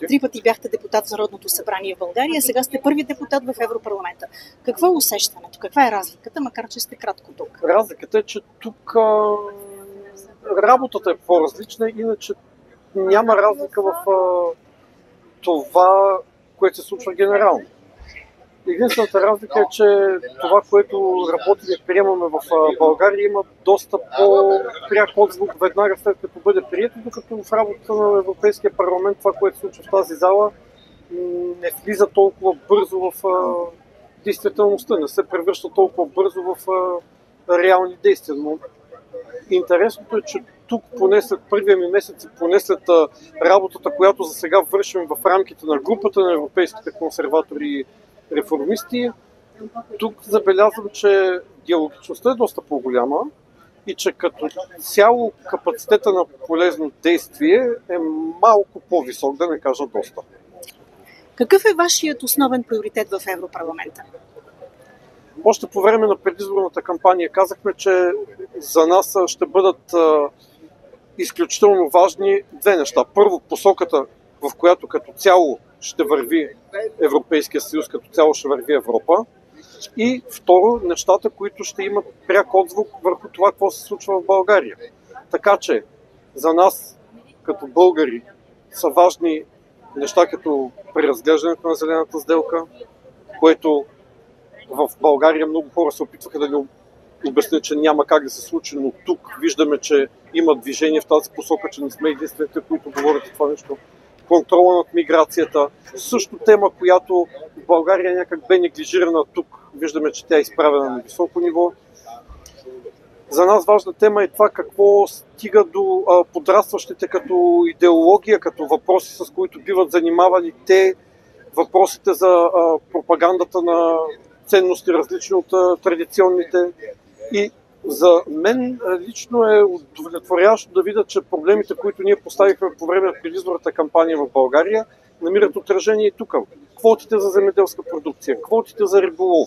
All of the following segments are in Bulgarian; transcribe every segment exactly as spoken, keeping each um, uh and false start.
пъти. Три пъти бяхте депутат в Народното събрание в България, сега сте първи депутат в Европарламента. Какво е усещането? Каква е разликата, макар че сте кратко тук? Разликата е, че тук а, работата е по-различна, иначе няма разлика в а, това, което се случва генерално. Единствената разлика е, че това, което работим и приемаме в България, има доста по-пряк отзвук веднага след като бъде прието, докато в работата на Европейския парламент това, което се случва в тази зала, не влиза толкова бързо в действителността, не се превръща толкова бързо в реални действия. Но интересното е, че тук поне след първия ми месец и поне след работата, която за сега вършим в рамките на групата на европейските консерватори и реформисти, тук забелязвам, че диалогичността е доста по-голяма и че като цяло капацитета на полезно действие е малко по-висок, да не кажа доста. Какъв е вашият основен приоритет в Европарламента? Още по време на предизборната кампания казахме, че за нас ще бъдат а, изключително важни две неща. Първо, посоката, в която като цяло ще върви Европейския съюз, като цяло ще върви Европа. И второ, нещата, които ще имат пряк отзвук върху това, какво се случва в България. Така че за нас, като българи, са важни неща като преразглеждането на зелената сделка, което в България много хора се опитваха да ни обяснят, че няма как да се случи, но тук виждаме, че има движение в тази посока, че не сме единствените, които говорят това нещо. Контрола над миграцията. Също тема, която в България някак бе неглижирана, тук виждаме, че тя е изправена на високо ниво. За нас важна тема е това какво стига до а, подрастващите като идеология, като въпроси, с които биват занимавани те, въпросите за а, пропагандата на ценности, различни от а, традиционните. И за мен лично е удовлетворяващо да видя, че проблемите, които ние поставихме по време на предизборната кампания в България, намират отражение и тук. Квотите за земеделска продукция, квотите за риболов,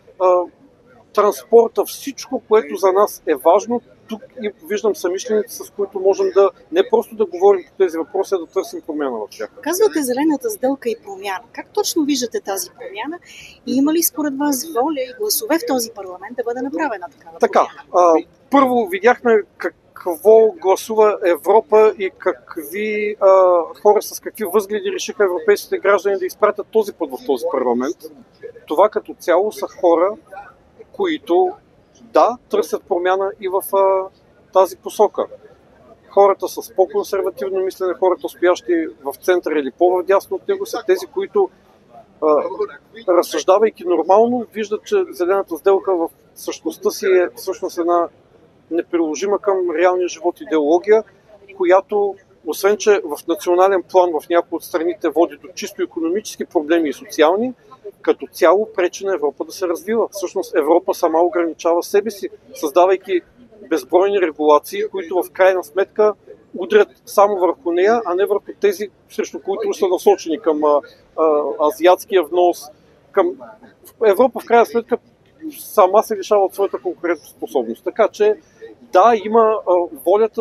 транспорта, всичко, което за нас е важно, тук и виждам съмишленици, с които можем да не просто да говорим по тези въпроси, а да търсим промяна в тях. Казвате зелената сделка и промяна. Как точно виждате тази промяна и има ли според вас воля и гласове в този парламент да бъде направена такава така, промяна? А, първо видяхме какво гласува Европа и какви а, хора с какви възгледи решиха европейските граждани да изпратят този път в този парламент. Това като цяло са хора, които да, търсят промяна и в а, тази посока. Хората с по-консервативно мислене, хората стоящи в центъра или по-вдясно от него, са тези, които а, разсъждавайки нормално, виждат, че зелената сделка в същността си е всъщност една неприложима към реалния живот идеология, която, освен че в национален план в някои от страните води до чисто икономически проблеми и социални, като цяло пречи на Европа да се развива. Всъщност Европа сама ограничава себе си, създавайки безбройни регулации, които в крайна сметка удрят само върху нея, а не върху тези, срещу които са насочени към а, а, азиатския внос. Към... Европа в крайна сметка сама се лишава от своята конкурентоспособност. Така че да, има а, волята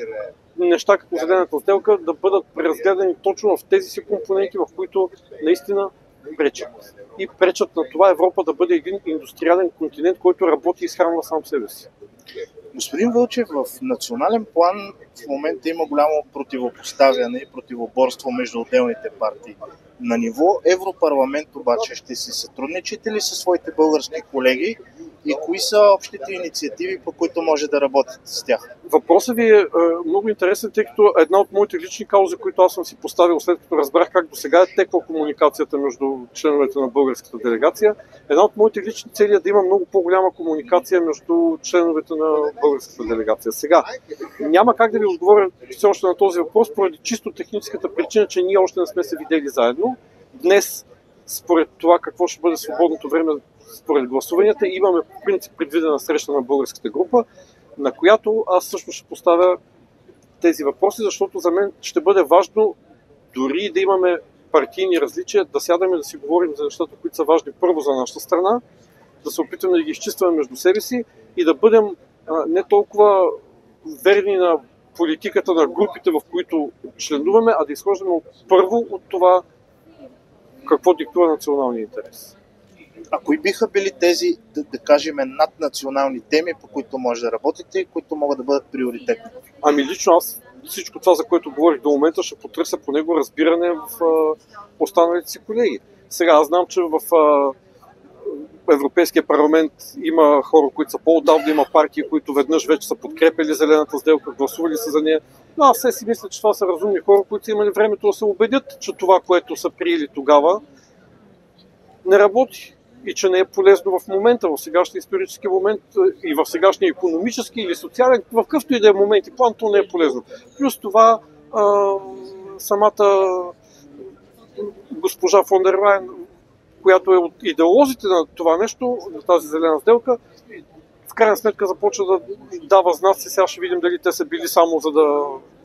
неща като зелената сделка да бъдат преразгледани точно в тези си компоненти, в които наистина пречат. И пречат на това Европа да бъде един индустриален континент, който работи и изхранва сам себе си. Господин Вълчев, в национален план в момента има голямо противопоставяне и противоборство между отделните партии. На ниво Европарламент обаче ще се сътрудничите ли със своите български колеги и кои са общите инициативи, по които може да работите с тях? Въпросът ви е, е много интересен, тъй като една от моите лични каузи, които аз съм си поставил след като разбрах как до сега е текла комуникацията между членовете на българската делегация, една от моите лични цели е да има много по-голяма комуникация между членовете на българската делегация. Сега, няма как да ви отговоря все още на този въпрос, поради чисто техническата причина, че ние още не сме се видели заедно. Днес, според това какво ще бъде свободното време, според гласуванията, имаме по принцип предвидена среща на българската група, на която аз също ще поставя тези въпроси, защото за мен ще бъде важно дори да имаме партийни различия, да сядаме да си говорим за нещата, които са важни първо за нашата страна, да се опитаме да ги изчистваме между себе си и да бъдем а, не толкова верни на политиката на групите, в които членуваме, а да изхождаме първо от това какво диктува националния интерес. А кои биха били тези, да, да кажем, наднационални теми, по които може да работите и които могат да бъдат приоритетни? Ами лично аз всичко това, за което говорих до момента, ще потърся по него разбиране в а, останалите си колеги. Сега аз знам, че в а, Европейския парламент има хора, които са по-отдавна, има партии, които веднъж вече са подкрепили зелената сделка, гласували са за нея. Но аз все си мисля, че това са разумни хора, които са имали времето да се убедят, че това, което са приели тогава, не работи и че не е полезно в момента, в сегашния исторически момент и в сегашния икономически или социален, в какъвто и да е момент и план, то не е полезно. Плюс това а, самата госпожа фон дер Лайен, която е от идеолозите на това нещо, на тази зелена сделка, в крайна сметка започва да дава знаци. Сега ще видим дали те са били само за да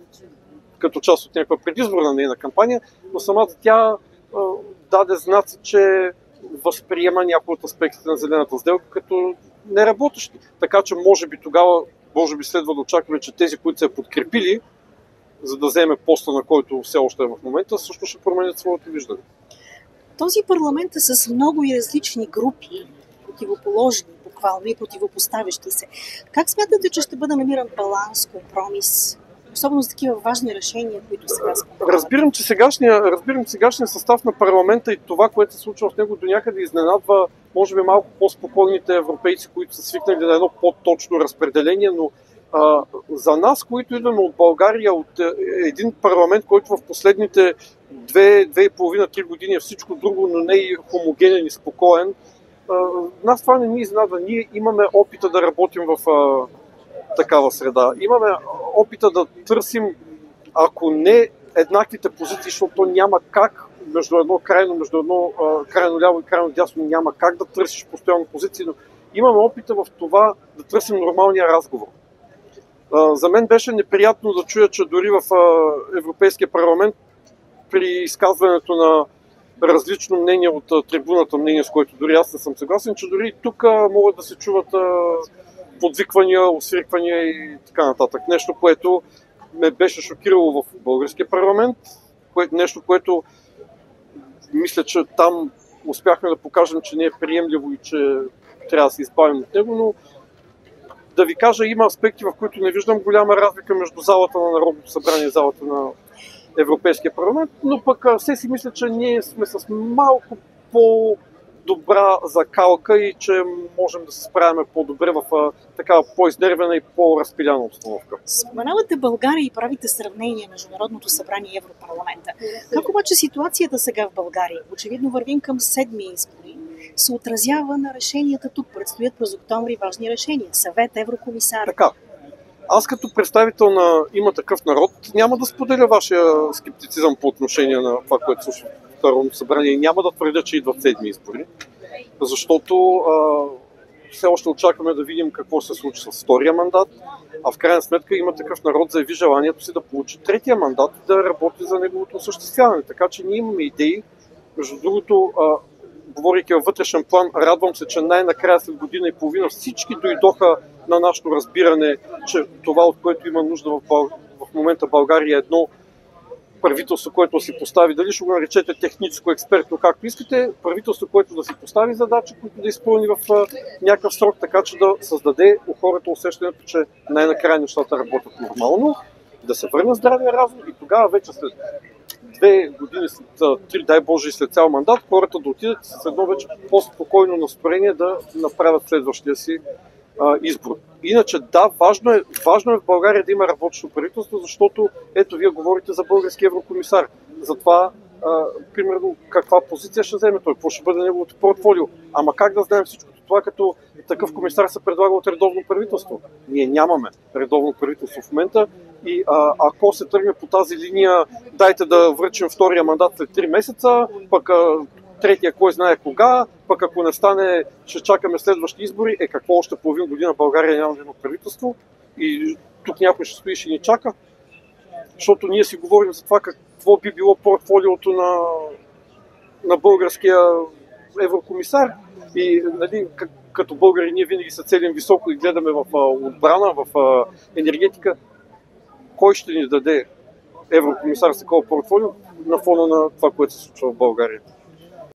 като част от някаква предизборна нейна кампания, но самата тя а, даде знаци, че възприема някои от аспектите на зелената сделка като неработещи. Така че може би тогава, може би следва да очакваме, че тези, които се подкрепили, за да вземе поста, на който все още е в момента, също ще променят своето виждане. Този парламент е с много и различни групи, противоположни, буквално и противопоставящи се. Как смятате, че ще бъде намиран баланс, компромис, особено за такива важни решения, които сега споменават? Разбирам, че сегашния, разбирам, сегашния състав на парламента и това, което се случва в него, до някъде изненадва, може би малко по-спокойните европейци, които са свикнали на едно по-точно разпределение, но а, за нас, които идваме от България, от един парламент, който в последните две, две и половина, три години е всичко друго, но не и хомогенен и спокоен, а, нас това не ни изненадва. Ние имаме опита да работим в а, такава среда. Имаме опита да търсим, ако не еднаквите позиции, защото няма как между едно крайно, между едно а, крайно ляво и крайно дясно няма как да търсиш постоянно позиции, но имаме опита в това да търсим нормалния разговор. А, за мен беше неприятно да чуя, че дори в а, Европейския парламент при изказването на различно мнение от а, трибуната, мнение с което дори аз не съм съгласен, че дори тук а, могат да се чуват а, подвиквания, освирквания и така нататък. Нещо, което ме беше шокирало в българския парламент, кое, нещо, което мисля, че там успяхме да покажем, че не е приемливо и че трябва да се избавим от него, но да ви кажа, има аспекти, в които не виждам голяма разлика между залата на Народното събрание и залата на Европейския парламент, но пък все си мисля, че ние сме с малко по-добра закалка и че можем да се справяме по-добре в а, такава по-изнервена и по-разпиляна обстановка. Споменавате България и правите сравнение между Народното събрание и Европарламента. Как обаче ситуацията сега в България? Очевидно вървим към седми избори. Се отразява на решенията тук. Предстоят през октомври важни решения. Съвет, еврокомисар. Така. Аз като представител на Има такъв народ няма да споделя вашия скептицизъм по отношение на това, което се случва в Народното събрание и няма да твърдя, че идват седми избори, защото а, все още очакваме да видим какво се случи с втория мандат, а в крайна сметка Има такъв народ заяви желанието си да получи третия мандат и да работи за неговото осъществяване. Така че ние имаме идеи. Между другото, а, говорейки във вътрешен план, радвам се, че най-накрая след година и половина всички дойдоха на нашето разбиране, че това, от което има нужда в, Бъл... в момента България е едно правителство, което си постави, дали ще го наречете техническо, експертно, както искате, правителство, което да си постави задачи, които да изпълни в а, някакъв срок, така че да създаде у хората усещането, че най-накрая нещата работят нормално, да се върне здравия разум и тогава вече след две години, след три, дай Боже, и след цял мандат, хората да отидат с едно вече по-спокойно настроение да направят следващия си а, избор. Иначе да, важно е, важно е в България да има работещо правителство, защото ето вие говорите за български еврокомисар. Затова, а, примерно, каква позиция ще вземе той, какво ще бъде неговото портфолио. Ама как да знаем всичко това, като такъв комисар се предлага от редовно правителство? Ние нямаме редовно правителство в момента и а, ако се тръгне по тази линия, дайте да връчим втория мандат след три месеца, пък а, третия кой знае кога, пък ако не стане, ще чакаме следващи избори, е какво още половин година България няма да има правителство и тук някой ще стои и ще ни чака, защото ние си говорим за това какво би било портфолиото на, на българския еврокомисар и нали, като българи ние винаги се целим високо и гледаме в отбрана, в енергетика. кой ще ни даде еврокомисар с такова портфолио на фона на това, което се случва в България.